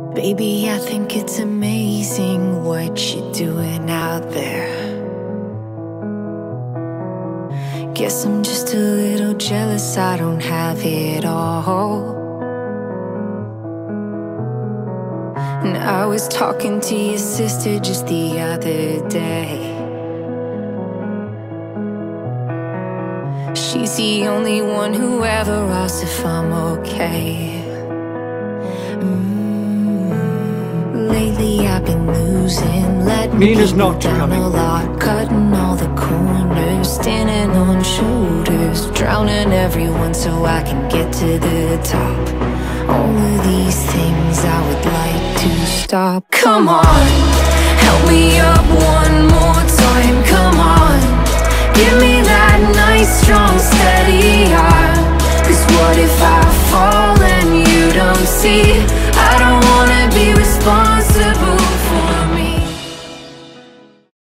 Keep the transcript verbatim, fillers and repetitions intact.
Baby, I think it's amazing what you're doing out there. Guess I'm just a little jealous I don't have it all. And I was talking to your sister just the other day. She's the only one who ever asks if I'm okay. mm, Lately I've been losing, letting Nina's people not down coming. a lot, cutting all the corners, standing on shoulders, drowning everyone so I can get to the top. All of these things I would like to stop. Come on, help me up one more time. Come on, give me that nice, strong, steady heart. Cause what if I fall and you don't see? I don't wanna be responsible